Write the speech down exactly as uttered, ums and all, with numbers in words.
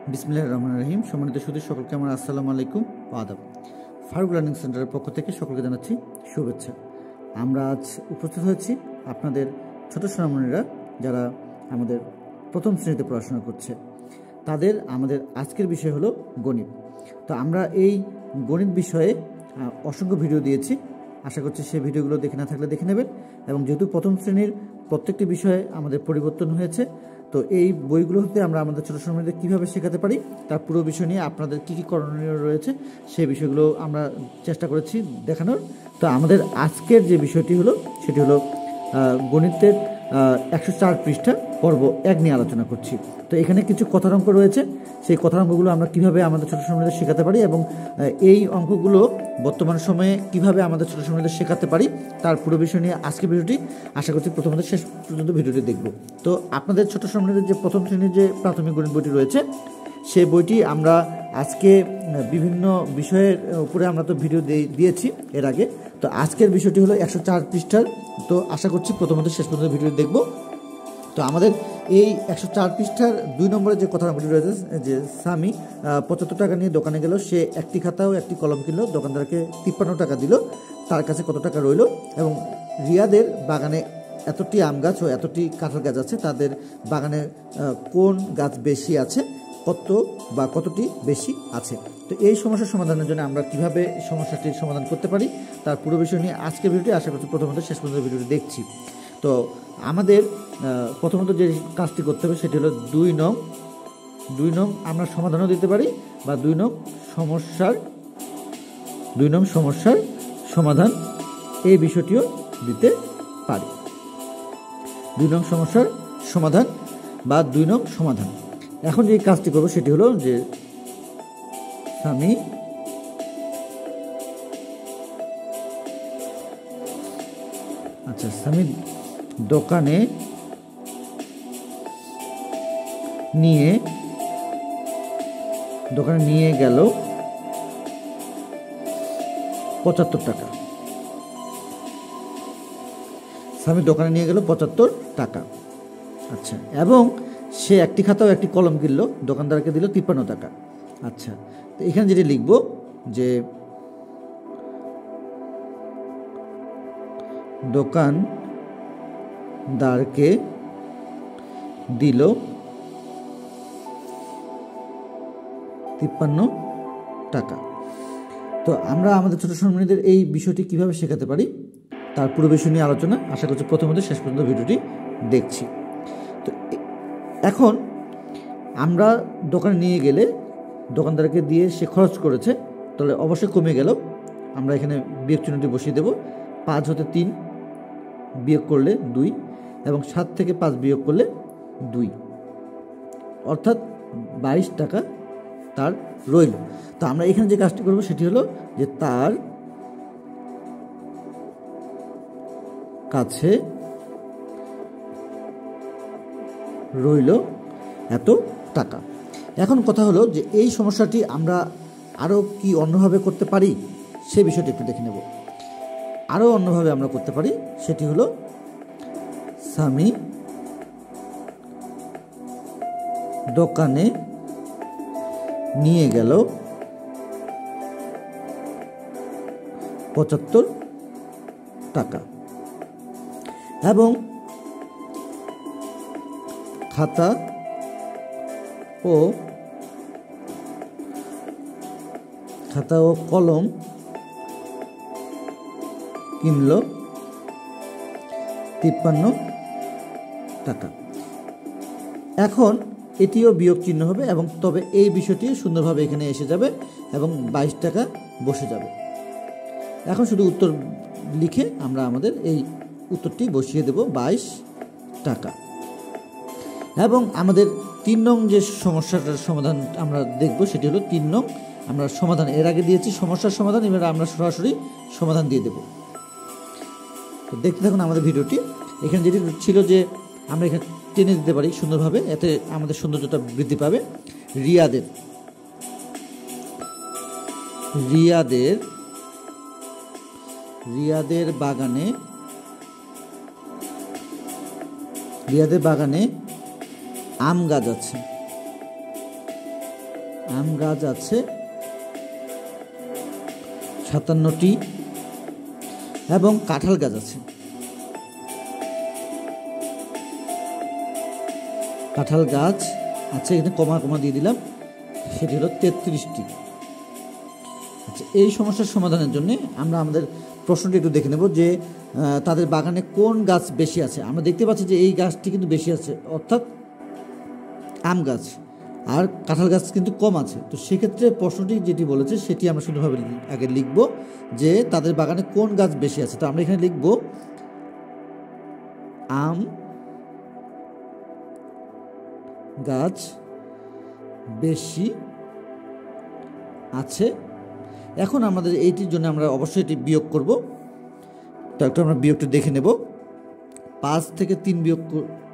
বিসমিল্লাহির রহমানির রহিম। সম্মানিত সুধী সকলকে আমার আসসালামু আলাইকুম ওয়া আদাব। ফারুক লার্নিং সেন্টারের পক্ষ থেকে সকলকে জানাচ্ছি শুভেচ্ছা। আমরা আজ উপস্থিত হয়েছি আপনাদের ছোট সোনামণিরা যারা আমাদের প্রথম শ্রেণীতে পড়াশোনা করছে, তাদের আমাদের আজকের বিষয় হলো গণিত। তো আমরা এই গণিত বিষয়ে অসংখ্য ভিডিও দিয়েছি, আশা করছি সেই ভিডিওগুলো দেখে না থাকলে দেখে নেবেন। এবং যেহেতু প্রথম শ্রেণীর প্রত্যেকটি বিষয়ে আমাদের পরিবর্তন হয়েছে, তো এই বইগুলো হতে আমরা আমাদের ছোটো সময়দের কীভাবে শেখাতে পারি তার পুরো বিষয় নিয়ে আপনাদের কী কী করণীয় রয়েছে সেই বিষয়গুলো আমরা চেষ্টা করেছি দেখানোর। তো আমাদের আজকের যে বিষয়টি হলো সেটি হলো গণিতের একশো চার পৃষ্ঠা পর্ব এক নিয়ে আলোচনা করছি। তো এখানে কিছু কথার অঙ্ক রয়েছে, সেই কথার অঙ্কগুলো আমরা কীভাবে আমাদের ছোটো সময়দের শেখাতে পারি এবং এই অঙ্কগুলো বর্তমান সময়ে কিভাবে আমাদের ছোটো সময়দের শেখাতে পারি তার পুরো বিষয় নিয়ে আজকের ভিডিওটি আশা করছি প্রথমত শেষ পর্যন্ত ভিডিওটি দেখব। তো আপনাদের ছোটো সময়দের যে প্রথম শ্রেণীর যে প্রাথমিক গণিত বইটি রয়েছে সেই বইটি আমরা আজকে বিভিন্ন বিষয়ের উপরে আমরা তো ভিডিও দিয়েছি এর আগে। তো আজকের বিষয়টি হলো একশো চার পৃষ্ঠার। তো আশা করছি প্রথমত শেষ পর্যন্ত ভিডিও দেখব। তো আমাদের এই একশো চার পৃষ্ঠার দুই নম্বরে যে কথা রয়েছে যে স্বামী পঁচাত্তর টাকা নিয়ে দোকানে গেল, সে একটি খাতা ও একটি কলম কিনলো, দোকানদারকে তিপ্পান্ন টাকা দিল, তার কাছে কত টাকা রইল? এবং রিয়াদের বাগানে এতটি আম গাছ ও এতটি কাঁঠাল গাছ আছে, তাদের বাগানে কোন গাছ বেশি আছে, কত বা কতটি বেশি আছে? তো এই সমস্যার সমাধানের জন্য আমরা কিভাবে সমস্যাটির সমাধান করতে পারি তার পুরো বিষয় নিয়ে আজকের ভিডিওটি আশা করছি প্রথমত শেষ পর্যন্ত ভিডিওটি দেখছি। তো আমাদের প্রথমত যে কাজটি করতে হবে সেটি হলো দুই নং দুই নং আমরা সমাধানও দিতে পারি বা দুই নং সমস্যার দুই নং সমস্যার সমাধান এই বিষয়টিও দিতে পারি। দুই নং সমস্যার সমাধান বা দুই নং সমাধান। এখন যে কাজটি করবো সেটি হলো যে স্বামী আচ্ছা স্বামী দোকানে নিয়ে দোকানে নিয়ে গেল পঁচাত্তর টাকা। স্বামী দোকানে নিয়ে গেল পঁচাত্তর টাকা। আচ্ছা, এবং সে একটি খাতা ও একটি কলম কিনলো, দোকানদারকে দিল তিপ্পান্ন টাকা। আচ্ছা, তো এখানে যেটি লিখব যে দোকানদারকে দিল তিপ্পান্ন টাকা। তো আমরা আমাদের ছোটো সোনামণিদের এই বিষয়টি কিভাবে শেখাতে পারি তার পুরো বিষয় নিয়ে আলোচনা আশা করছি প্রথমত শেষ পর্যন্ত ভিডিওটি দেখছি। তো এখন আমরা দোকানে নিয়ে গেলে দোকানদারকে দিয়ে সে খরচ করেছে, তাহলে অবশ্যই কমে গেল। আমরা এখানে বিয়োগ চিহ্নটি বসিয়ে দেব। পাঁচ হতে তিন বিয়োগ করলে দুই এবং সাত থেকে পাঁচ বিয়োগ করলে দুই, অর্থাৎ বাইশ টাকা তার রইল। তো আমরা এখানে যে কাজটি করব সেটি হলো যে তার কাছে রইল এত টাকা। এখন কথা হলো যে এই সমস্যাটি আমরা আরও কি অন্যভাবে করতে পারি সে বিষয়টি একটু দেখে নেব। আরও অন্যভাবে আমরা করতে পারি, সেটি হলো স্বামী দোকানে নিয়ে গেল পঁচাত্তর টাকা এবং খাতা ও খাতা ও কলম কিনল তিপ্পান্ন টাকা। এখন এটিও বিয়োগ চিহ্ন হবে এবং তবে এই বিষয়টি সুন্দরভাবে এখানে এসে যাবে এবং বাইশ টাকা বসে যাবে। এখন শুধু উত্তর লিখে আমরা আমাদের এই উত্তরটি বসিয়ে দেব বাইশ টাকা। এবং আমাদের তিন নং যে সমস্যাটার সমাধান আমরা দেখব সেটি হলো তিন নং। আমরা সমাধান এর আগে দিয়েছি সমস্যার সমাধান, এবার আমরা সরাসরি সমাধান দিয়ে দেব। তো দেখতে থাকুন আমাদের ভিডিওটি। এখানে যেটি ছিল যে আমরা এখানে টেনে দিতে পারি সুন্দরভাবে, এতে আমাদের সৌন্দর্যতা বৃদ্ধি পাবে। রিয়াদের রিয়াদের রিয়াদের বাগানে রিয়াদের বাগানে আম গাছ আছে। আম গাছ আছে সাতান্নটি এবং কাঁঠাল গাছ আছে কাঁঠাল গাছ আছে এখানে কমা কমা দিয়ে দিলাম, সেটি হলো তেত্রিশটি। আচ্ছা, এই সমস্যার সমাধানের জন্য আমরা আমাদের প্রশ্নটি একটু দেখে নেব যে তাদের বাগানে কোন গাছ বেশি আছে। আমরা দেখতে পাচ্ছি যে এই গাছটি কিন্তু বেশি আছে, অর্থাৎ আম গাছ, আর কাঁঠাল গাছ কিন্তু কম আছে। তো সেক্ষেত্রে প্রশ্নটি যেটি বলেছে সেটি আমরা শুধুভাবে আগে লিখব যে তাদের বাগানে কোন গাছ বেশি আছে। তো আমরা এখানে লিখব আম গাছ বেশি আছে। এখন আমাদের এইটির জন্য আমরা অবশ্যই এটি বিয়োগ করব। তো একটু আমরা বিয়োগটা দেখে নেব। পাঁচ থেকে তিন বিয়োগ